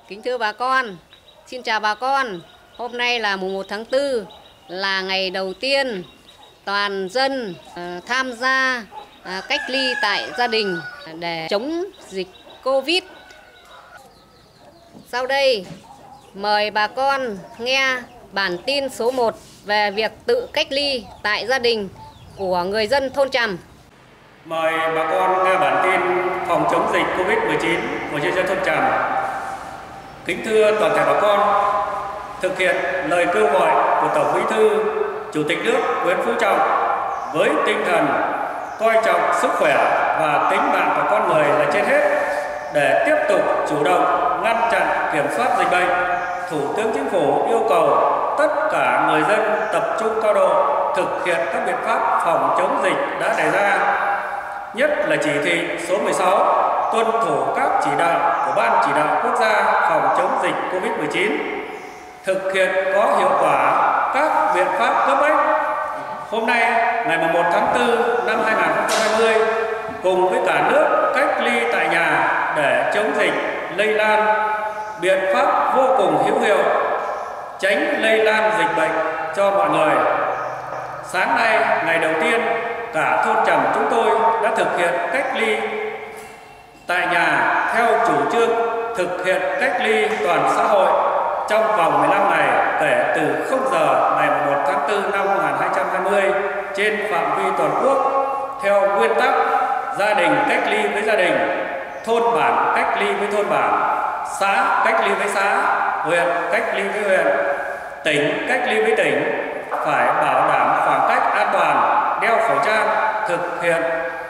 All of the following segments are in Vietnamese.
Kính thưa bà con, xin chào bà con. Hôm nay là mùng 1 tháng 4, là ngày đầu tiên toàn dân tham gia cách ly tại gia đình để chống dịch Covid. Sau đây, mời bà con nghe bản tin số 1 về việc tự cách ly tại gia đình của người dân thôn Trầm. Mời bà con nghe bản tin phòng chống dịch Covid-19 của nhân dân thôn Trầm. Kính thưa toàn thể bà con, thực hiện lời kêu gọi của Tổng Bí thư, Chủ tịch nước Nguyễn Phú Trọng với tinh thần coi trọng sức khỏe và tính mạng của con người là trên hết, để tiếp tục chủ động ngăn chặn kiểm soát dịch bệnh, Thủ tướng Chính phủ yêu cầu tất cả người dân tập trung cao độ thực hiện các biện pháp phòng chống dịch đã đề ra, nhất là chỉ thị số 16 tuân thủ các chỉ đạo của Ban Chỉ đạo Quốc gia phòng chống dịch Covid-19, thực hiện có hiệu quả các biện pháp cấp bách. Hôm nay, ngày 1 tháng 4 năm 2020, cùng với cả nước cách ly tại nhà để chống dịch lây lan, biện pháp vô cùng hữu hiệu, tránh lây lan dịch bệnh cho mọi người. Sáng nay, ngày đầu tiên, cả thôn Trầm chúng tôi đã thực hiện cách ly tại nhà theo chủ trương thực hiện cách ly toàn xã hội trong vòng 15 ngày kể từ 0 giờ ngày 1 tháng 4 năm 2020 trên phạm vi toàn quốc, theo nguyên tắc gia đình cách ly với gia đình, thôn bản cách ly với thôn bản, xã cách ly với xã, huyện cách ly với huyện, tỉnh cách ly với tỉnh, phải bảo đảm khoảng cách an toàn, đeo khẩu trang, thực hiện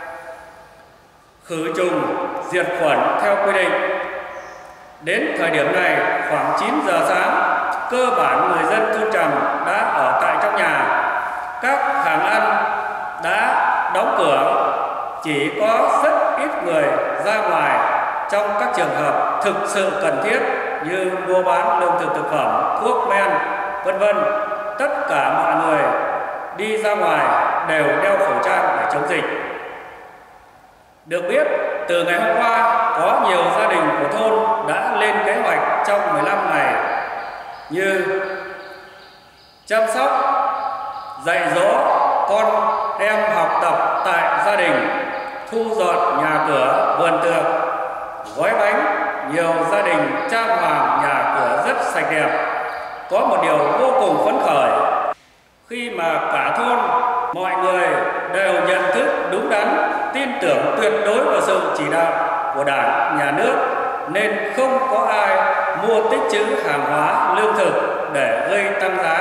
khử trùng, diệt khuẩn theo quy định. Đến thời điểm này, khoảng 9 giờ sáng, cơ bản người dân thôn Trầm đã ở tại trong nhà. Các hàng ăn đã đóng cửa, chỉ có rất ít người ra ngoài trong các trường hợp thực sự cần thiết như mua bán lương thực thực phẩm, thuốc men, vân vân. Tất cả mọi người đi ra ngoài đều đeo khẩu trang để chống dịch. Được biết, từ ngày hôm qua, có nhiều gia đình của thôn đã lên kế hoạch trong 15 ngày như chăm sóc, dạy dỗ con em học tập tại gia đình, thu dọn nhà cửa, vườn tược, gói bánh. Nhiều gia đình trang hoàng nhà cửa rất sạch đẹp. Có một điều vô cùng phấn khởi khi mà cả thôn mọi người đều nhận thức đúng đắn, tin tưởng tuyệt đối vào sự chỉ đạo của Đảng, Nhà nước, nên không có ai mua tích trữ hàng hóa, lương thực để gây tăng giá.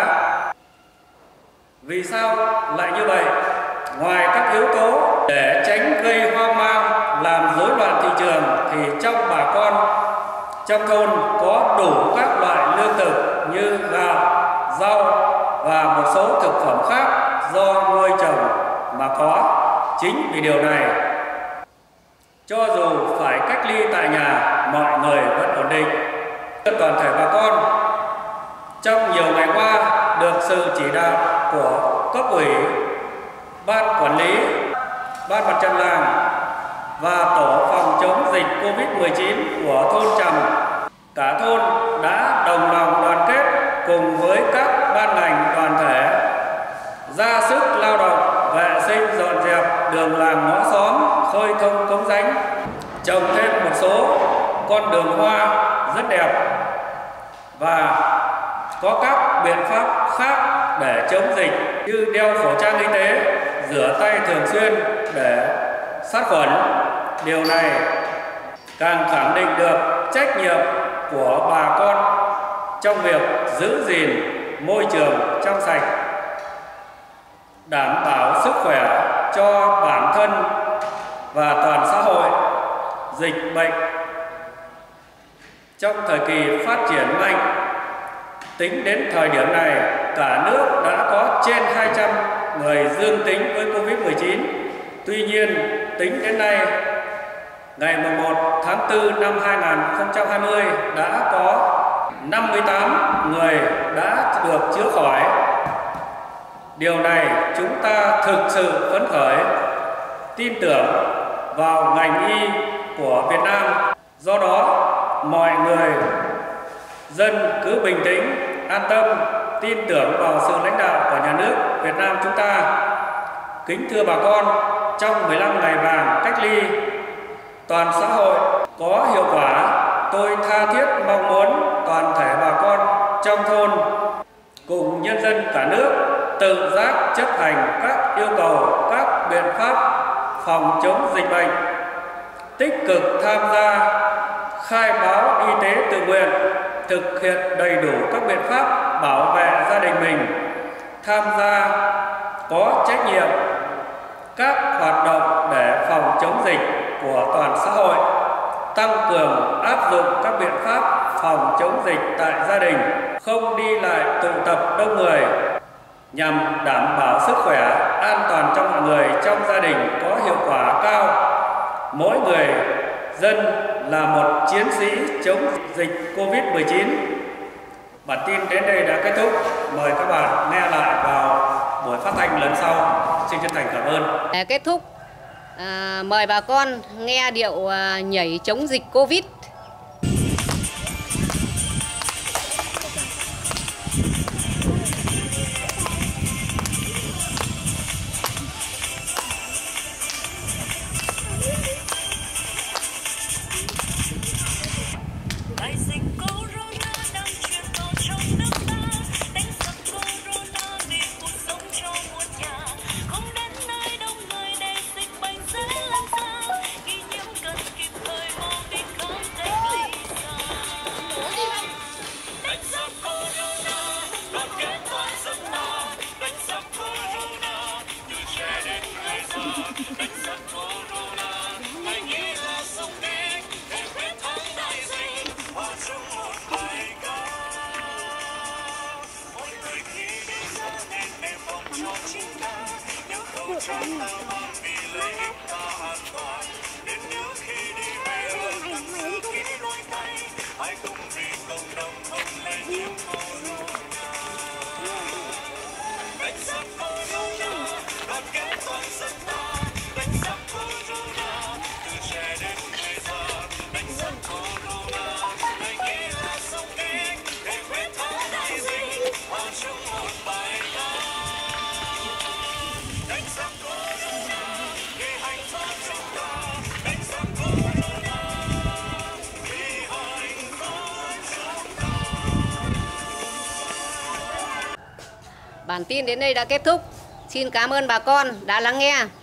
Vì sao lại như vậy? Ngoài các yếu tố để tránh gây hoang mang, làm rối loạn thị trường, thì trong bà con trong thôn có đủ các loại lương thực như gạo, rau và một số thực phẩm khác do nuôi trồng mà có. Chính vì điều này, cho dù phải cách ly tại nhà, mọi người vẫn ổn định. Toàn thể bà con trong nhiều ngày qua được sự chỉ đạo của cấp ủy, ban quản lý, ban mặt trận làng và tổ phòng chống dịch Covid-19 của thôn Trầm, cả thôn đã đồng lòng đoàn kết cùng với các ban ngành đoàn thể ra sức lao động, vệ sinh dọn dẹp đường làng ngõ xóm, khơi thông cống rãnh, trồng thêm một số con đường hoa rất đẹp và có các biện pháp khác để chống dịch như đeo khẩu trang y tế, rửa tay thường xuyên để sát khuẩn. Điều này càng khẳng định được trách nhiệm của bà con trong việc giữ gìn môi trường trong sạch, đảm bảo sức khỏe cho bản thân và toàn xã hội. Dịch bệnh trong thời kỳ phát triển mạnh, tính đến thời điểm này, cả nước đã có trên 200 người dương tính với Covid-19. Tuy nhiên, tính đến nay, ngày 1 tháng 4 năm 2020 đã có 58 người đã được chữa khỏi. Điều này chúng ta thực sự phấn khởi, tin tưởng vào ngành y của Việt Nam. Do đó, mọi người dân cứ bình tĩnh, an tâm, tin tưởng vào sự lãnh đạo của nhà nước Việt Nam chúng ta. Kính thưa bà con, trong 15 ngày vàng cách ly toàn xã hội có hiệu quả, tôi tha thiết mong muốn toàn thể bà con trong thôn cùng nhân dân cả nước tự giác chấp hành các yêu cầu, các biện pháp phòng chống dịch bệnh, tích cực tham gia khai báo y tế tự nguyện, thực hiện đầy đủ các biện pháp bảo vệ gia đình mình, tham gia có trách nhiệm các hoạt động để phòng chống dịch của toàn xã hội, tăng cường áp dụng các biện pháp phòng chống dịch tại gia đình, không đi lại tụ tập đông người, nhằm đảm bảo sức khỏe, an toàn cho mọi người trong gia đình có hiệu quả cao. Mỗi người dân là một chiến sĩ chống dịch Covid-19. Bản tin đến đây đã kết thúc. Mời các bạn nghe lại vào buổi phát thanh lần sau. Xin chân thành cảm ơn. Để kết thúc, mời bà con nghe điệu nhảy chống dịch Covid. Bản tin đến đây đã kết thúc. Xin cảm ơn bà con đã lắng nghe.